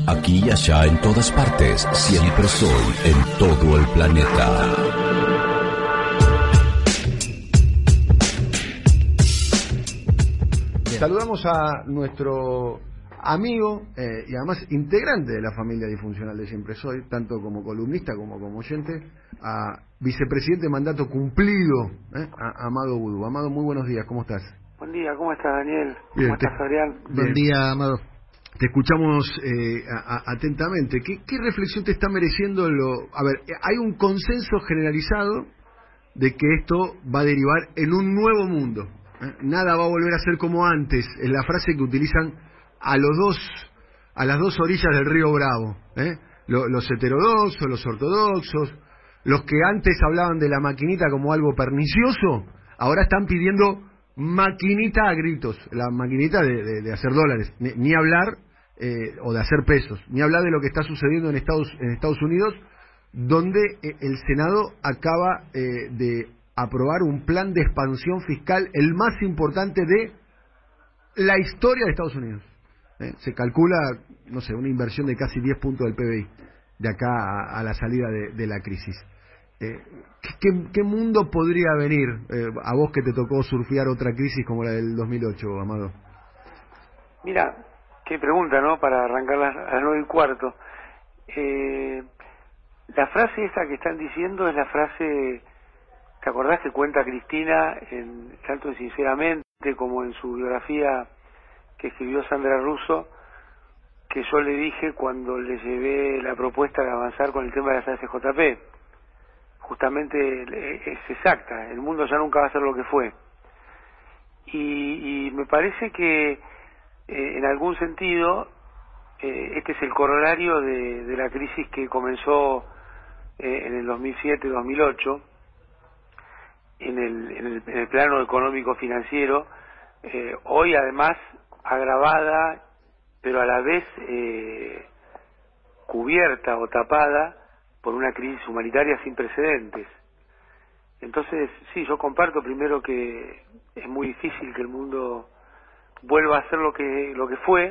Aquí y allá, en todas partes, siempre estoy en todo el planeta. Saludamos a nuestro amigo y además integrante de la familia disfuncional de Siempre Soy, tanto como columnista como oyente, a vicepresidente de mandato cumplido, a Amado Vudú. Amado, muy buenos días, ¿cómo estás? Buen día, ¿cómo estás, Daniel? Bien, ¿Cómo estás, Adrián? Buen día, Amado. Te escuchamos atentamente. ¿Qué reflexión te está mereciendo A ver, hay un consenso generalizado de que esto va a derivar en un nuevo mundo. Nada va a volver a ser como antes, es la frase que utilizan a las dos orillas del río Bravo, los heterodoxos, los ortodoxos, los que antes hablaban de la maquinita como algo pernicioso, ahora están pidiendo maquinita a gritos, la maquinita de hacer dólares, ni hablar o de hacer pesos, ni hablar de lo que está sucediendo en Estados Unidos, donde el Senado acaba de aprobar un plan de expansión fiscal, el más importante de la historia de Estados Unidos. Se calcula, no sé, una inversión de casi 10 puntos del PBI de acá a la salida de la crisis. ¿Qué mundo podría venir a vos que te tocó surfear otra crisis como la del 2008, Amado? Mira, qué pregunta, ¿no? Para arrancar a las 9:15. La frase esa que están diciendo es la frase, ¿te acordás que cuenta Cristina tanto en Sinceramente como en su biografía que escribió Sandra Russo, que yo le dije cuando le llevé la propuesta de avanzar con el tema de las AFJP? Justamente es exacta, el mundo ya nunca va a ser lo que fue. Y me parece que en algún sentido este es el corolario de la crisis que comenzó en el 2007-2008 en el plano económico-financiero, hoy además agravada, pero a la vez cubierta o tapada por una crisis humanitaria sin precedentes. Entonces, sí, yo comparto primero que es muy difícil que el mundo vuelva a ser lo que fue,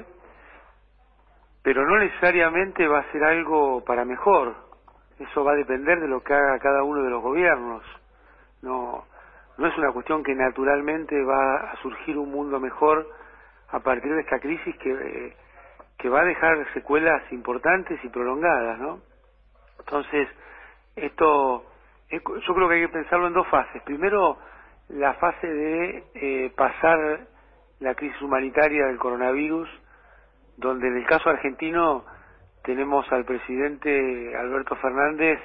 pero no necesariamente va a ser algo para mejor. Eso va a depender de lo que haga cada uno de los gobiernos. No es una cuestión que naturalmente va a surgir un mundo mejor a partir de esta crisis que va a dejar secuelas importantes y prolongadas, ¿no? Entonces, yo creo que hay que pensarlo en dos fases. Primero, la fase de pasar la crisis humanitaria del coronavirus, donde en el caso argentino tenemos al presidente Alberto Fernández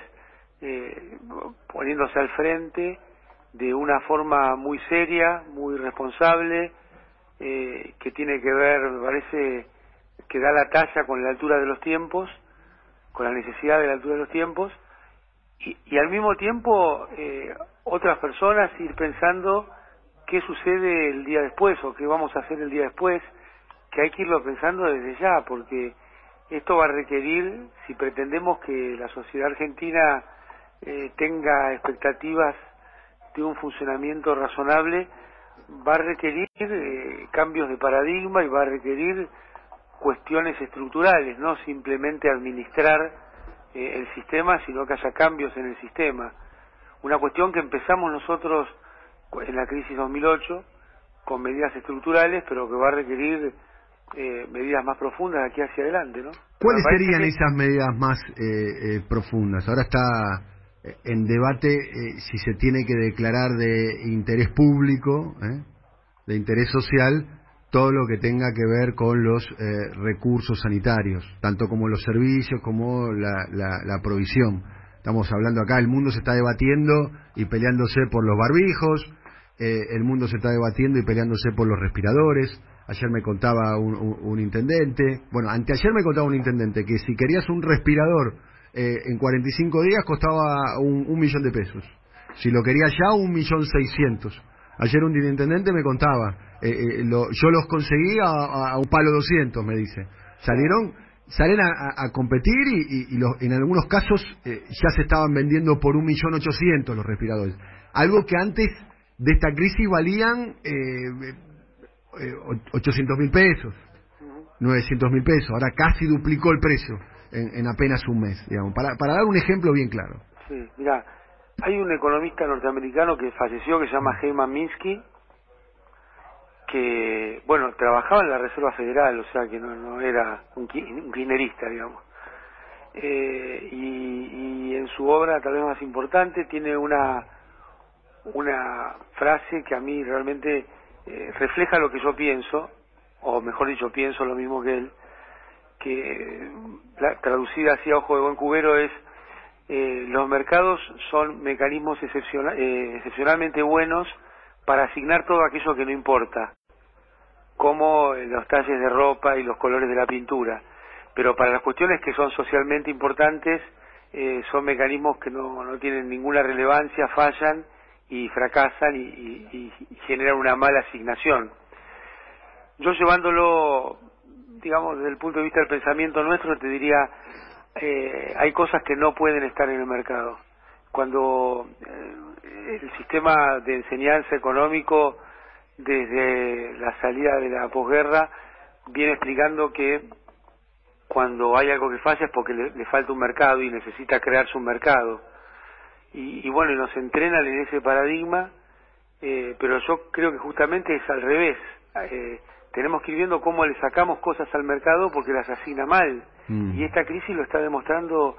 poniéndose al frente de una forma muy seria, muy responsable, que tiene que ver, me parece, que da la talla con la altura de los tiempos, con la necesidad de la altura de los tiempos, y al mismo tiempo otras personas ir pensando qué sucede el día después o qué vamos a hacer el día después, que hay que irlo pensando desde ya, porque esto va a requerir, si pretendemos que la sociedad argentina tenga expectativas de un funcionamiento razonable, va a requerir cambios de paradigma y va a requerir cuestiones estructurales, no simplemente administrar el sistema, sino que haya cambios en el sistema. Una cuestión que empezamos nosotros en la crisis 2008 con medidas estructurales, pero que va a requerir medidas más profundas de aquí hacia adelante, ¿no? ¿Cuáles serían esas medidas más profundas? Ahora está en debate si se tiene que declarar de interés público, de interés social, todo lo que tenga que ver con los recursos sanitarios, tanto como los servicios como la provisión. Estamos hablando acá, el mundo se está debatiendo y peleándose por los barbijos, el mundo se está debatiendo y peleándose por los respiradores. Ayer me contaba un intendente, anteayer me contaba un intendente que si querías un respirador en 45 días costaba $1 millón. Si lo querías ya, 1.600.000. Ayer un intendente me contaba, yo los conseguí a un palo 200, me dice. Salen a competir y en algunos casos ya se estaban vendiendo por 1.800.000 los respiradores. Algo que antes de esta crisis valían $800.000. 900.000 pesos, ahora casi duplicó el precio en apenas un mes, digamos, para dar un ejemplo bien claro. Sí, mira, hay un economista norteamericano que falleció que se llama Herman Minsky, que, bueno, trabajaba en la Reserva Federal, o sea que no era un kirchnerista, digamos. Y en su obra, tal vez más importante, tiene una frase que a mí realmente refleja lo que yo pienso, o mejor dicho, pienso lo mismo que él, que traducida así a ojo de buen cubero es: los mercados son mecanismos excepcionalmente buenos para asignar todo aquello que no importa, como los talles de ropa y los colores de la pintura, pero para las cuestiones que son socialmente importantes son mecanismos que no tienen ninguna relevancia, fallan y fracasan y generan una mala asignación. Yo, llevándolo, digamos, desde el punto de vista del pensamiento nuestro, te diría, hay cosas que no pueden estar en el mercado. Cuando el sistema de enseñanza económico, desde la salida de la posguerra, viene explicando que cuando hay algo que falla es porque le falta un mercado y necesita crearse un mercado. Y bueno, nos entrenan en ese paradigma, pero yo creo que justamente es al revés. Tenemos que ir viendo cómo le sacamos cosas al mercado porque las asigna mal. Y esta crisis lo está demostrando,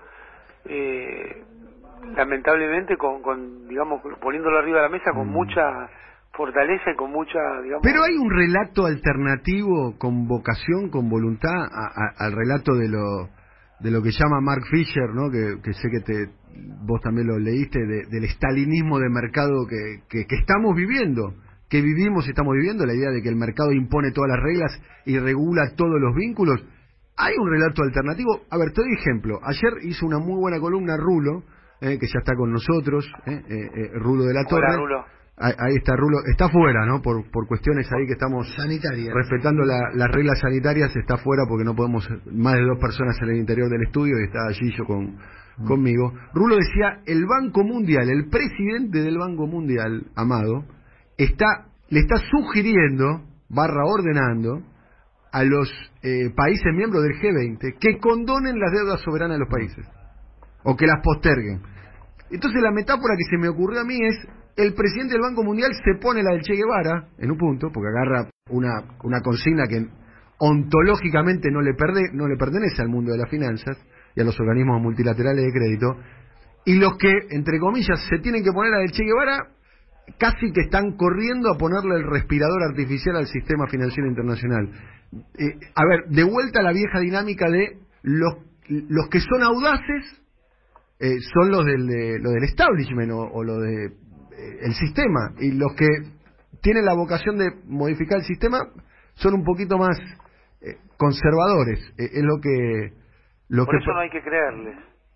lamentablemente, digamos, poniéndolo arriba de la mesa con mucha fortaleza y con mucha, digamos... Pero hay un relato alternativo con vocación, con voluntad, al relato de lo que llama Mark Fisher, ¿no? Que sé que vos también lo leíste, del estalinismo de mercado que estamos viviendo, que vivimos y estamos viviendo, la idea de que el mercado impone todas las reglas y regula todos los vínculos. Hay un relato alternativo. A ver, te doy ejemplo. Ayer hizo una muy buena columna Rulo, que ya está con nosotros, Rulo de la Torre. Hola, Rulo. Ahí está Rulo, está fuera, ¿no? Por cuestiones ahí que estamos sanitarias, respetando las reglas sanitarias, está fuera porque no podemos más de 2 personas en el interior del estudio, y está allí yo conmigo. Rulo decía, el Banco Mundial, el presidente del Banco Mundial, Amado, le está sugiriendo, ordenando a los países miembros del G20 que condonen las deudas soberanas de los países, o que las posterguen. Entonces la metáfora que se me ocurrió a mí es: el presidente del Banco Mundial se pone la del Che Guevara en un punto, porque agarra una consigna que ontológicamente no le pertenece al mundo de las finanzas y a los organismos multilaterales de crédito, y los que, entre comillas, se tienen que poner la del Che Guevara, casi que están corriendo a ponerle el respirador artificial al sistema financiero internacional. A ver, de vuelta a la vieja dinámica de los que son audaces, son los del establishment o lo de el sistema, y los que tienen la vocación de modificar el sistema son un poquito más conservadores. Es lo que por eso no hay que creerles,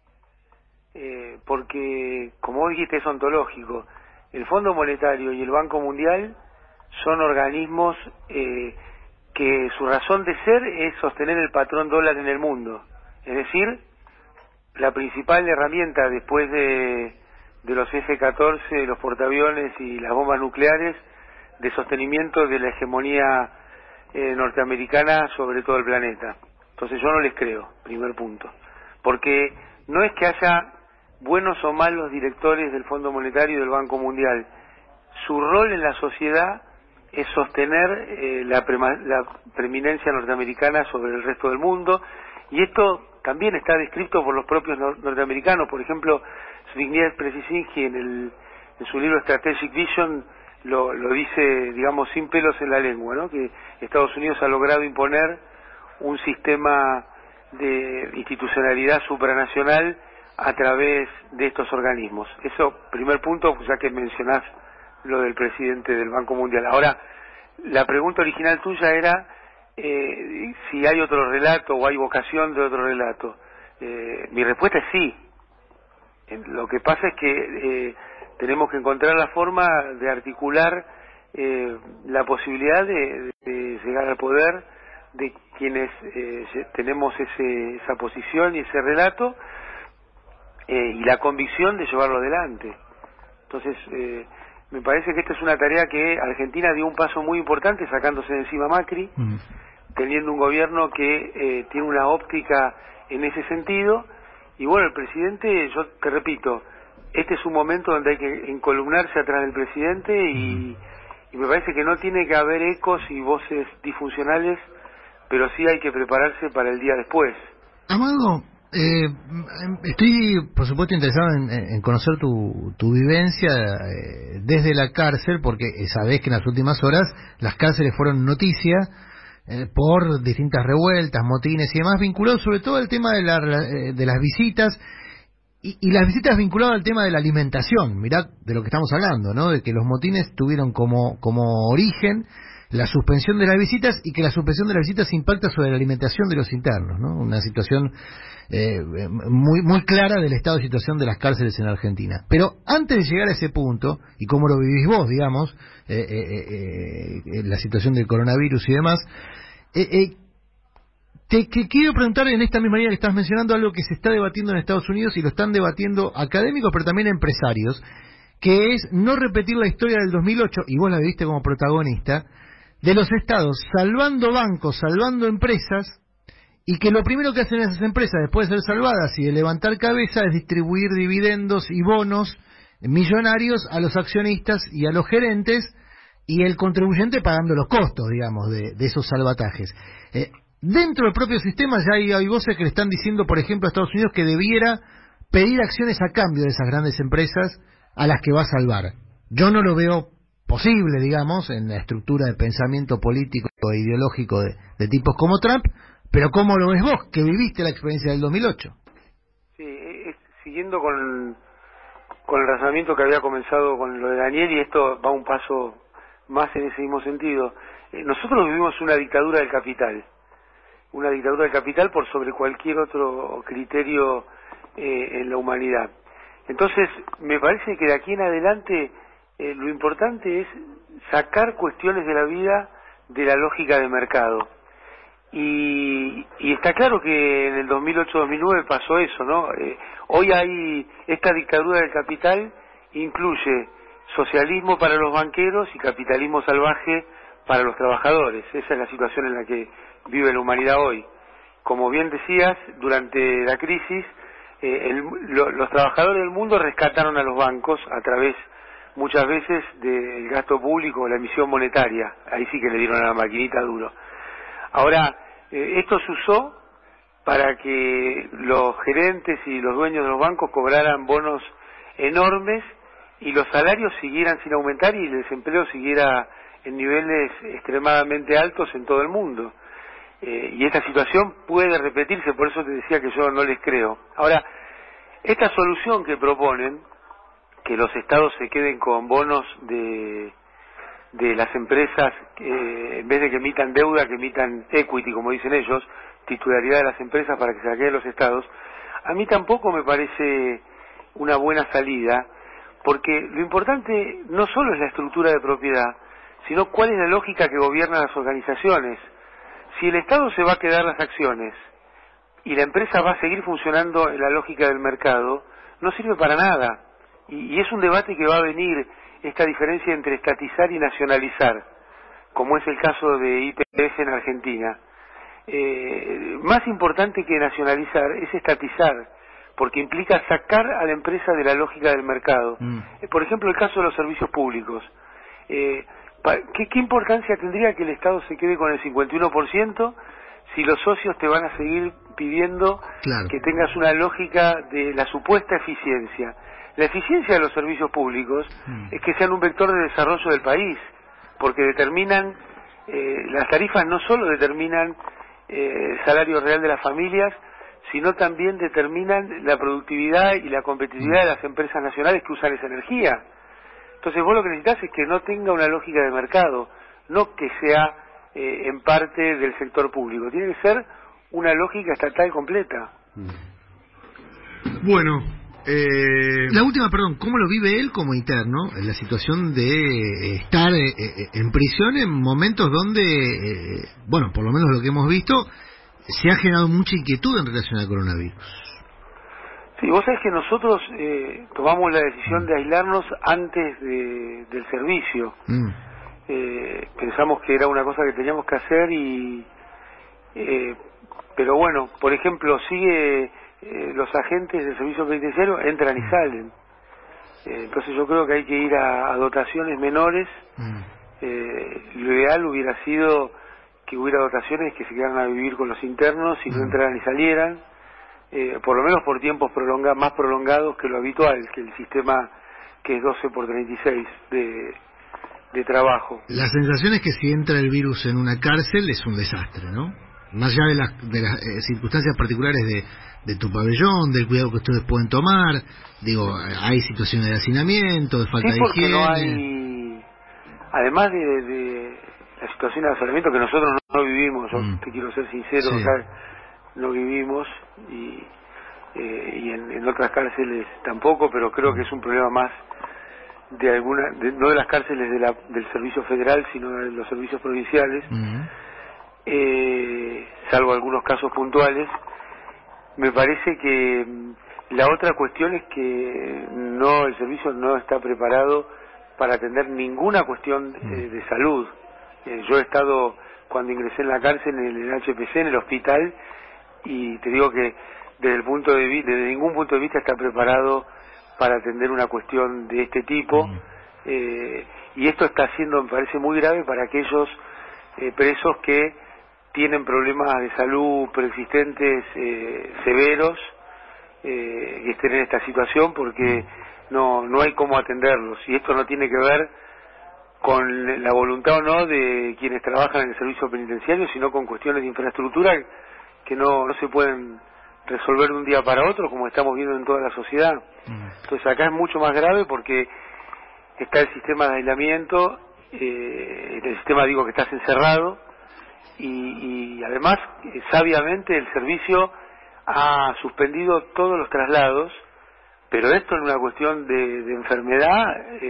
porque, como vos dijiste, es ontológico. El Fondo Monetario y el Banco Mundial son organismos que su razón de ser es sostener el patrón dólar en el mundo, es decir, la principal herramienta después de los F-14, los portaaviones y las bombas nucleares, de sostenimiento de la hegemonía norteamericana sobre todo el planeta. Entonces yo no les creo, primer punto, porque no es que haya buenos o malos directores del Fondo Monetario y del Banco Mundial. Su rol en la sociedad es sostener la preeminencia norteamericana sobre el resto del mundo, y esto también está descrito por los propios norteamericanos. Por ejemplo, Zbigniew Brzezinski en su libro Strategic Vision lo dice, digamos, sin pelos en la lengua, ¿no? Que Estados Unidos ha logrado imponer un sistema de institucionalidad supranacional a través de estos organismos. Eso, primer punto, ya que mencionás lo del presidente del Banco Mundial. Ahora, la pregunta original tuya era si hay otro relato o hay vocación de otro relato. Mi respuesta es sí. Lo que pasa es que tenemos que encontrar la forma de articular la posibilidad de llegar al poder de quienes tenemos esa posición y ese relato, y la convicción de llevarlo adelante. Entonces, me parece que esta es una tarea que Argentina dio un paso muy importante sacándose de encima a Macri, teniendo un gobierno que tiene una óptica en ese sentido. Y bueno, el presidente, yo te repito, este es un momento donde hay que encolumnarse atrás del presidente y me parece que no tiene que haber ecos y voces disfuncionales, pero sí hay que prepararse para el día después. Amado, estoy por supuesto interesado en conocer tu vivencia desde la cárcel, porque sabés que en las últimas horas las cárceles fueron noticia por distintas revueltas, motines y demás, vinculados sobre todo al tema de las visitas y las visitas vinculadas al tema de la alimentación. Mirá de lo que estamos hablando, ¿no? De que los motines tuvieron como origen la suspensión de las visitas y que la suspensión de las visitas impacta sobre la alimentación de los internos, ¿no? Una situación muy clara del estado de situación de las cárceles en Argentina. Pero antes de llegar a ese punto, y cómo lo vivís vos, digamos, la situación del coronavirus y demás, te quiero preguntar en esta misma línea que estás mencionando algo que se está debatiendo en Estados Unidos y lo están debatiendo académicos, pero también empresarios, que es no repetir la historia del 2008, y vos la viviste como protagonista, de los estados salvando bancos, salvando empresas, y que lo primero que hacen esas empresas después de ser salvadas y de levantar cabeza es distribuir dividendos y bonos millonarios a los accionistas y a los gerentes, y el contribuyente pagando los costos, digamos, de esos salvatajes. Dentro del propio sistema ya hay voces que le están diciendo, por ejemplo, a Estados Unidos que debiera pedir acciones a cambio de esas grandes empresas a las que va a salvar. Yo no lo veo posible, digamos, en la estructura de pensamiento político e ideológico de tipos como Trump, pero ¿cómo lo ves vos, que viviste la experiencia del 2008? Sí, siguiendo con el razonamiento que había comenzado con lo de Daniel, y esto va un paso más en ese mismo sentido. Nosotros vivimos una dictadura del capital por sobre cualquier otro criterio en la humanidad. Entonces, me parece que de aquí en adelante lo importante es sacar cuestiones de la vida de la lógica de mercado. Y está claro que en el 2008-2009 pasó eso, ¿no? Hoy hay esta dictadura del capital, incluye socialismo para los banqueros y capitalismo salvaje para los trabajadores. Esa es la situación en la que vive la humanidad hoy. Como bien decías, durante la crisis, los trabajadores del mundo rescataron a los bancos a través, muchas veces, del gasto público o la emisión monetaria. Ahí sí que le dieron a la maquinita duro. Ahora, esto se usó para que los gerentes y los dueños de los bancos cobraran bonos enormes y los salarios siguieran sin aumentar y el desempleo siguiera en niveles extremadamente altos en todo el mundo. Y esta situación puede repetirse, por eso te decía que yo no les creo. Ahora, esta solución que proponen, que los estados se queden con bonos de las empresas, en vez de que emitan deuda, que emitan equity, como dicen ellos, titularidad de las empresas para que se la queden los estados, a mí tampoco me parece una buena salida, porque lo importante no solo es la estructura de propiedad, sino cuál es la lógica que gobierna las organizaciones. Si el Estado se va a quedar las acciones y la empresa va a seguir funcionando en la lógica del mercado, no sirve para nada. Y es un debate que va a venir, esta diferencia entre estatizar y nacionalizar, como es el caso de YPF en Argentina. Más importante que nacionalizar es estatizar, porque implica sacar a la empresa de la lógica del mercado. Por ejemplo, el caso de los servicios públicos. ¿Qué importancia tendría que el Estado se quede con el 51% si los socios te van a seguir pidiendo que tengas una lógica de la supuesta eficiencia? La eficiencia de los servicios públicos es que sean un vector de desarrollo del país, porque determinan, las tarifas no solo determinan el salario real de las familias, sino también determinan la productividad y la competitividad de las empresas nacionales que usan esa energía. Entonces vos lo que necesitas es que no tenga una lógica de mercado, no que sea en parte del sector público, tiene que ser una lógica estatal completa. Bueno, la última, perdón, ¿cómo lo vive él como interno en la situación de estar en prisión en momentos donde, bueno, por lo menos lo que hemos visto, se ha generado mucha inquietud en relación al coronavirus? Sí, vos sabés que nosotros tomamos la decisión de aislarnos antes del servicio. Pensamos que era una cosa que teníamos que hacer y Pero bueno, por ejemplo, los agentes del servicio penitenciario entran y salen. Entonces yo creo que hay que ir a dotaciones menores. Lo ideal hubiera sido que hubiera dotaciones que se quedaran a vivir con los internos y no entraran y salieran, por lo menos por tiempos más prolongados que lo habitual, que el sistema que es 12x36 de trabajo. La sensación es que si entra el virus en una cárcel es un desastre, ¿no? Más allá de las circunstancias particulares de tu pabellón, del cuidado que ustedes pueden tomar, digo, hay situaciones de hacinamiento, de falta de higiene. No hay, además de la situación de hacinamiento que nosotros no vivimos, yo te quiero ser sincero, acá no vivimos y en otras cárceles tampoco, pero creo que es un problema más no de las cárceles del servicio federal, sino de los servicios provinciales. Salvo algunos casos puntuales. Me parece que la otra cuestión es que el servicio no está preparado para atender ninguna cuestión de salud. Yo he estado, cuando ingresé en la cárcel, en el HPC, en el hospital, y te digo que desde ningún punto de vista está preparado para atender una cuestión de este tipo, y esto está siendo, me parece, muy grave para aquellos presos que tienen problemas de salud preexistentes severos, que estén en esta situación, porque no hay cómo atenderlos, y esto no tiene que ver con la voluntad o no de quienes trabajan en el servicio penitenciario, sino con cuestiones de infraestructura que no se pueden resolver de un día para otro, como estamos viendo en toda la sociedad. Entonces acá es mucho más grave porque está el sistema de aislamiento, el sistema, digo, que estás encerrado, y además, sabiamente, el servicio ha suspendido todos los traslados, pero esto en una cuestión de enfermedad,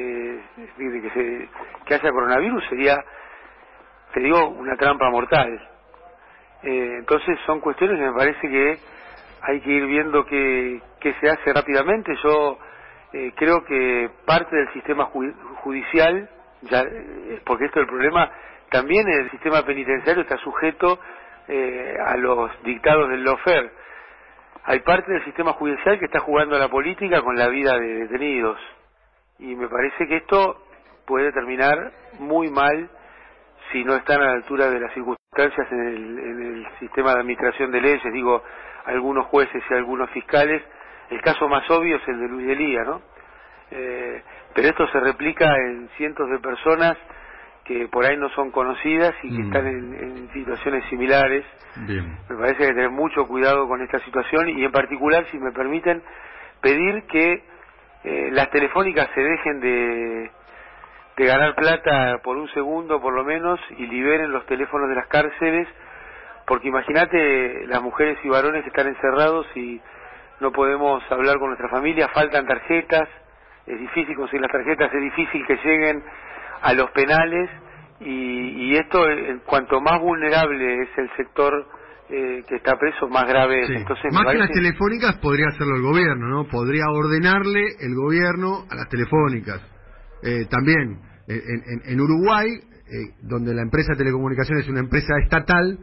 que haya coronavirus, sería, te digo, una trampa mortal. Entonces son cuestiones que me parece que hay que ir viendo qué se hace rápidamente. Yo creo que parte del sistema judicial, porque esto es el problema, también el sistema penitenciario está sujeto a los dictados del lawfare. Hay parte del sistema judicial que está jugando a la política con la vida de detenidos, y me parece que esto puede terminar muy mal si no están a la altura de las circunstancias en el sistema de administración de leyes, digo, algunos jueces y algunos fiscales. El caso más obvio es el de Luis Delía, ¿no? Pero esto se replica en cientos de personas que por ahí no son conocidas y que están en situaciones similares. Bien. Me parece que hay que tener mucho cuidado con esta situación, y en particular, si me permiten, pedir que las telefónicas se dejen de ganar plata por un segundo por lo menos y liberen los teléfonos de las cárceles, porque imagínate las mujeres y varones que están encerrados y no podemos hablar con nuestra familia, faltan tarjetas, es difícil conseguir las tarjetas, es difícil que lleguen a los penales, y esto, cuanto más vulnerable es el sector que está preso, más grave es. Entonces, más que las telefónicas podría hacerlo el gobierno, ¿no? Podría ordenarle el gobierno a las telefónicas. También en Uruguay, donde la empresa de telecomunicaciones es una empresa estatal,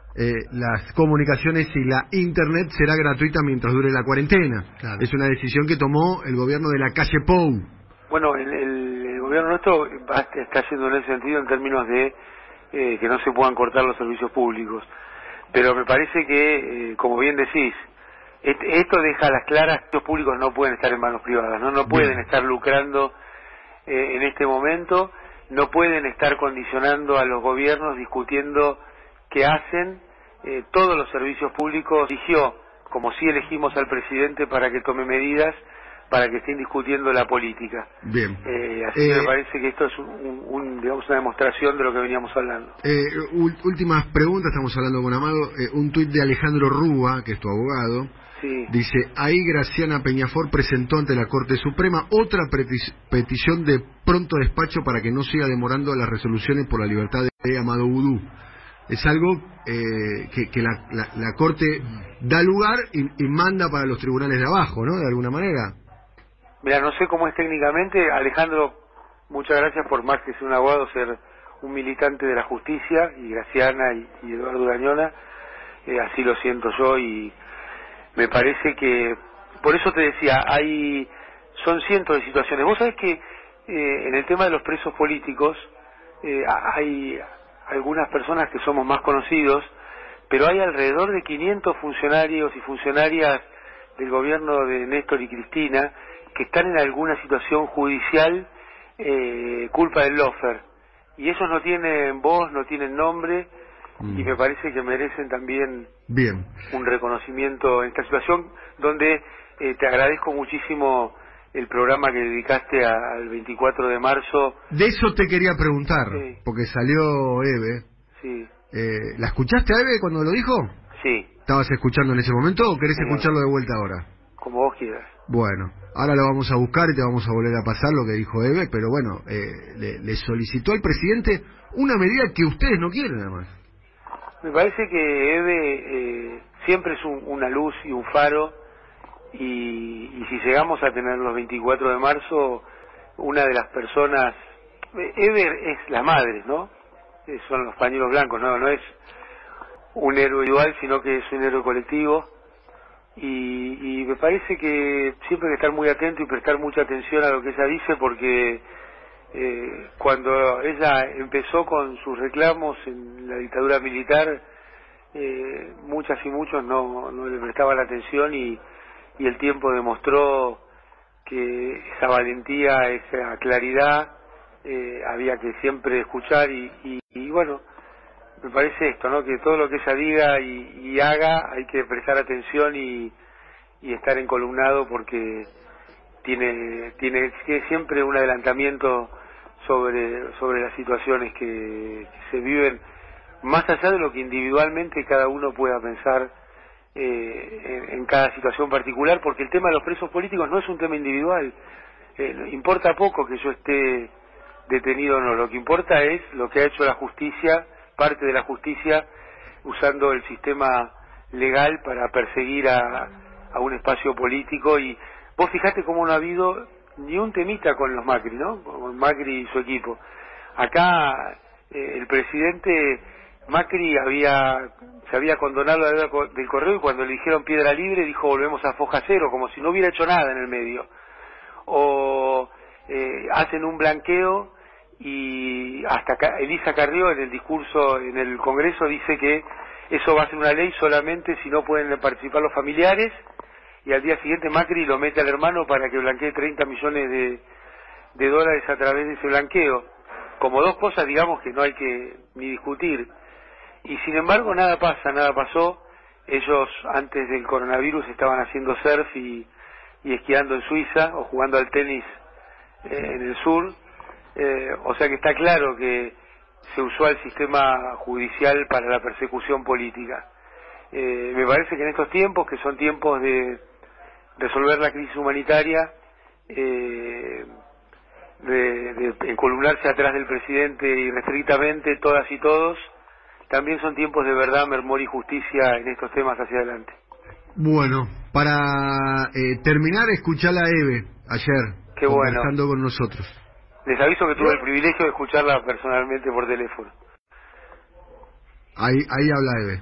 las comunicaciones y la internet será gratuita mientras dure la cuarentena. Claro. Es una decisión que tomó el gobierno de la calle Pou. Bueno, el gobierno nuestro está haciendo en ese sentido, en términos de que no se puedan cortar los servicios públicos, pero me parece que, como bien decís, esto deja a las claras que los públicos no pueden estar en manos privadas, no pueden estar lucrando en este momento, no pueden estar condicionando a los gobiernos, discutiendo qué hacen. Todos los servicios públicos eligió, como si elegimos al presidente para que tome medidas, para que estén discutiendo la política. Bien. Así que me parece que esto es digamos, una demostración de lo que veníamos hablando. Últimas preguntas, estamos hablando con Amado. Un tuit de Alejandro Rúa, que es tu abogado. Sí. Dice, ahí Graciana Peñafort presentó ante la Corte Suprema otra petición de pronto despacho para que no siga demorando las resoluciones por la libertad de Amado Vudú. Es algo que la Corte da lugar y manda para los tribunales de abajo, ¿no? De alguna manera. Mira, no sé cómo es técnicamente. Alejandro, muchas gracias por, más que ser un abogado, ser un militante de la justicia, y Graciana y Eduardo Dañona. así lo siento yo, y me parece que, por eso te decía, son cientos de situaciones. Vos sabés que en el tema de los presos políticos hay algunas personas que somos más conocidos, pero hay alrededor de 500 funcionarios y funcionarias del gobierno de Néstor y Cristina que están en alguna situación judicial culpa del lawfare, y ellos no tienen voz, no tienen nombre, y me parece que merecen también un reconocimiento en esta situación, donde te agradezco muchísimo el programa que dedicaste al 24 de marzo. De eso te quería preguntar, sí, porque salió Eve. Sí. ¿La escuchaste a Eve cuando lo dijo? Sí. ¿Estabas escuchando en ese momento o querés Sí, escucharlo de vuelta ahora? Como vos quieras. Bueno, ahora lo vamos a buscar y te vamos a volver a pasar lo que dijo Eve, pero bueno, le solicitó al presidente una medida que ustedes no quieren, además. Me parece que Eve siempre es una luz y un faro, y si llegamos a tener los 24 de marzo, una de las personas, Eve es la madre, ¿no? Son los pañuelos blancos, no es un héroe individual, sino que es un héroe colectivo, y me parece que siempre hay que estar muy atento y prestar mucha atención a lo que ella dice, porque cuando ella empezó con sus reclamos en la dictadura militar, muchas y muchos no le prestaban atención, y el tiempo demostró que esa valentía, esa claridad, había que siempre escuchar, y bueno, me parece esto, ¿no? Que todo lo que ella diga y haga hay que prestar atención y estar encolumnado, porque tiene siempre un adelantamiento sobre las situaciones que se viven, más allá de lo que individualmente cada uno pueda pensar en cada situación particular, porque el tema de los presos políticos no es un tema individual. Importa poco que yo esté detenido o no, lo que importa es lo que ha hecho la justicia, parte de la justicia, usando el sistema legal para perseguir a un espacio político. Y vos fijate cómo no ha habido ni un temita con los Macri, ¿no? Con Macri y su equipo. Acá el presidente Macri se había condonado la deuda del Correo, y cuando le dijeron piedra libre dijo volvemos a foja cero, como si no hubiera hecho nada en el medio. O hacen un blanqueo, y hasta Elisa Carrió en el discurso en el Congreso dice que eso va a ser una ley solamente si no pueden participar los familiares, y al día siguiente Macri lo mete al hermano para que blanquee 30 millones de dólares a través de ese blanqueo, como dos cosas, digamos, que no hay que ni discutir. Y sin embargo nada pasó. Ellos antes del coronavirus estaban haciendo surf y esquiando en Suiza, o jugando al tenis en el sur. O sea que está claro que se usó el sistema judicial para la persecución política. Me parece que en estos tiempos, que son tiempos de resolver la crisis humanitaria, de encolumnarse atrás del presidente irrestrictamente todas y todos, también son tiempos de verdad, memoria y justicia en estos temas hacia adelante. Bueno, para terminar, escucharla a Eve ayer, qué bueno, conversando con nosotros. Les aviso que tuve el privilegio de escucharla personalmente por teléfono. Ahí habla Eve.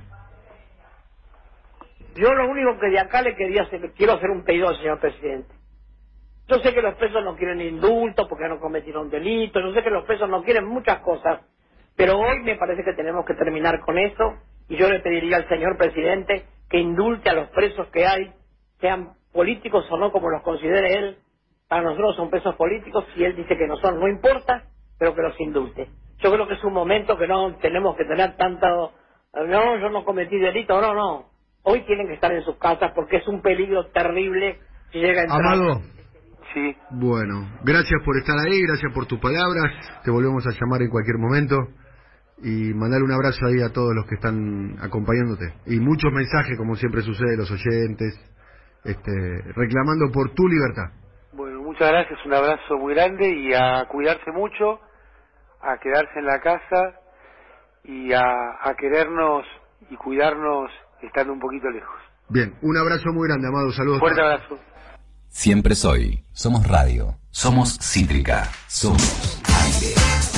Yo lo único que de acá quiero hacer un pedido al señor presidente. Yo sé que los presos no quieren indulto porque no cometieron delitos, yo sé que los presos no quieren muchas cosas, pero hoy me parece que tenemos que terminar con eso, y yo le pediría al señor presidente que indulte a los presos que hay, sean políticos o no, como los considere él. Para nosotros son presos políticos, si él dice que no son, no importa, pero que los indulte. Yo creo que es un momento que no tenemos que tener tanto, no, yo no cometí delito, no. Hoy tienen que estar en sus casas porque es un peligro terrible si llega a entrar. Amado. Sí. Bueno, gracias por estar ahí, gracias por tus palabras. Te volvemos a llamar en cualquier momento. Y mandarle un abrazo ahí a todos los que están acompañándote. Y muchos mensajes, como siempre sucede, los oyentes, reclamando por tu libertad. Bueno, muchas gracias, un abrazo muy grande, y a cuidarse mucho, a quedarse en la casa, y a querernos y cuidarnos estando un poquito lejos. Bien, un abrazo muy grande, Amado, saludos. Fuerte abrazo. Siempre soy. Somos radio. Somos Cítrica. Somos aire.